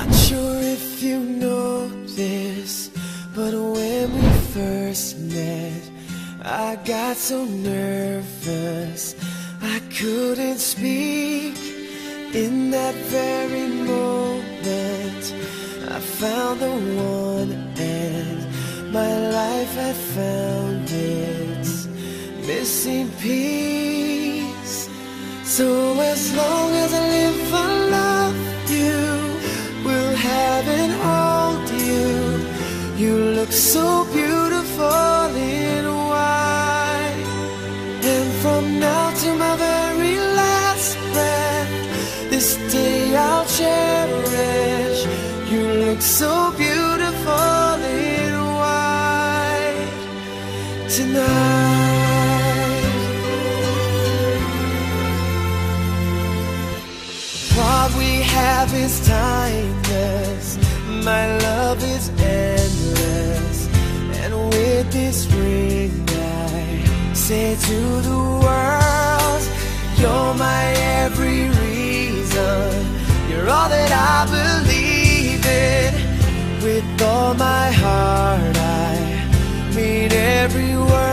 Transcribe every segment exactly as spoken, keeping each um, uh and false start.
Not sure if you know this, but when we first met, I got so nervous I couldn't speak. In that very moment, I found the one, and my life had found its missing piece. So as long as I live, I love you, will have and hold you. You look so beautiful in white, and from now to my very last breath, this day I'll cherish. You look so beautiful in white tonight. What we have is timeless, my love is endless, and with this ring I say to the world, you're my every reason, you're all that I believe in. With all my heart I mean every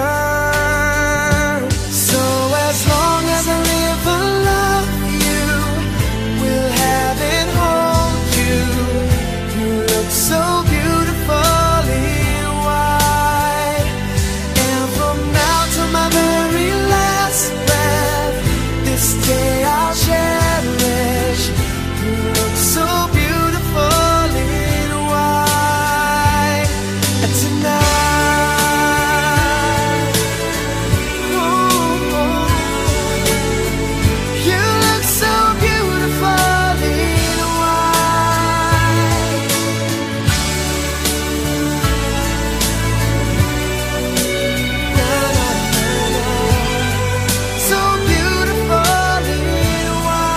word. So as long as I live, I love you, will have and hold you. You look so beautiful in white, and from now to my very last breath, this day I'll cherish. You look so beautiful in white tonight. Oh, oh. You look so beautiful in white. Na, na, na, na. So beautiful in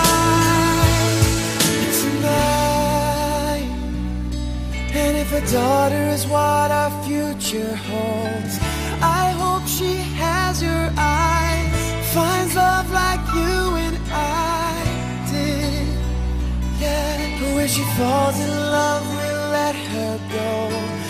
white tonight. And if a daughter is what our future holds, I hope she has your eyes, finds love like you and I did. Yeah, but when she falls in love, we'll let her go.